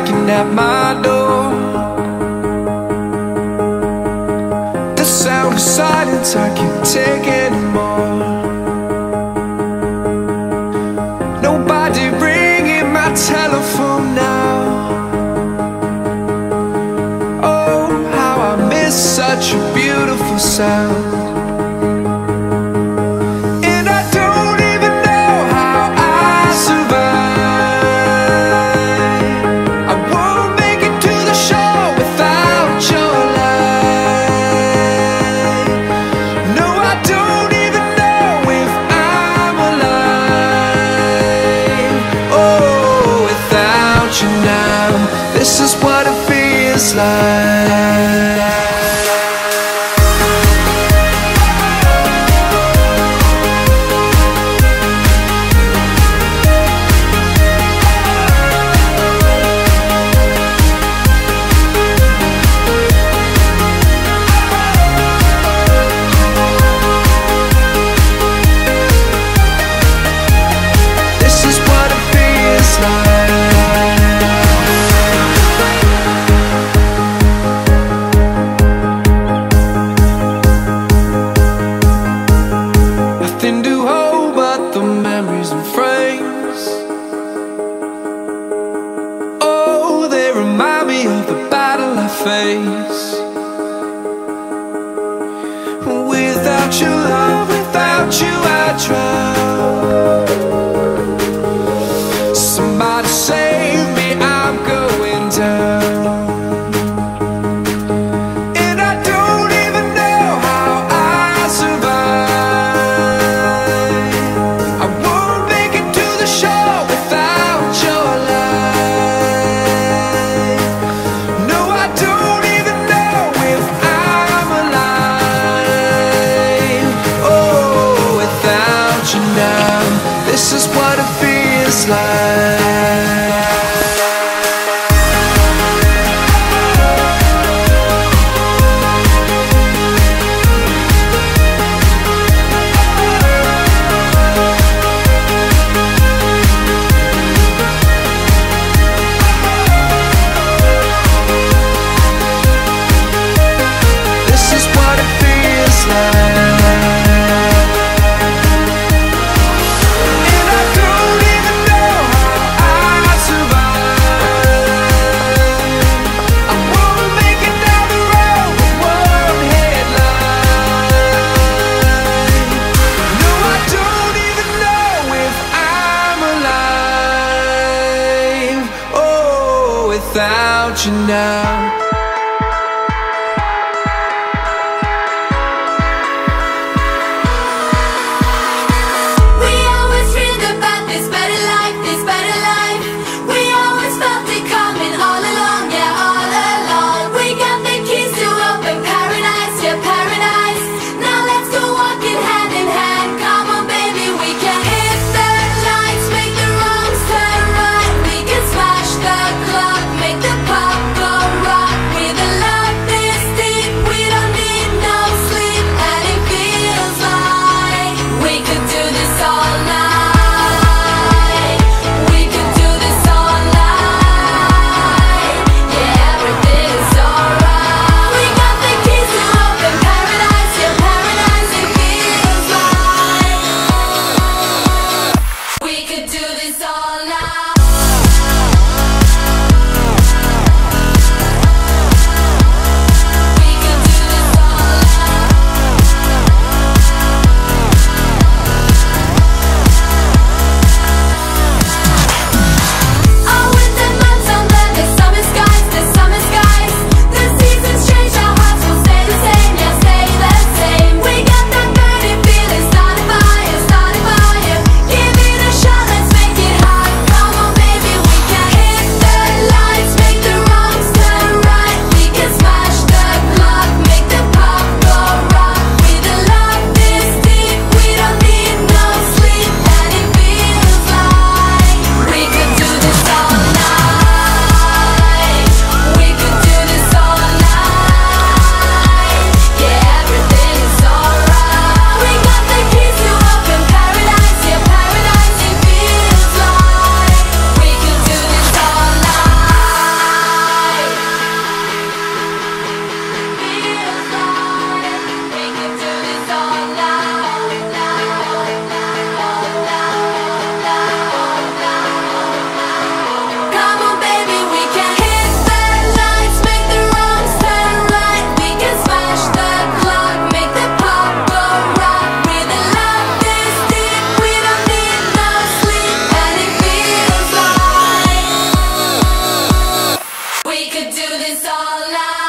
knocking at my door. The sound of silence I can't take anymore. Nobody ringing my telephone now. Oh, how I miss such a beautiful sound. This is what it feels like. This is what it feels like. Nothing to hold but the memories and frames. Oh, they remind me of the battle I faced. Without your love, without you I drown. Somebody save me, I'm going down. And I don't even know how I survive. I won't make it to the shore without your light. No, I don't even know if I'm alive. Oh, without you now, this is what it feels like. This is what it feels like. And I don't even know how I survive. I won't make it down the road with one headline. No, I don't even know if I'm alive. Oh, without you now. We always dreamed about this better life, this better life. We always felt it coming all along, yeah, all along. We got the keys to open paradise, yeah, paradise. Now let's go walking hand in hand. Come on, baby, we can hit the lights, make the wrongs turn right. We can smash the clock, make the pop go rock. all night.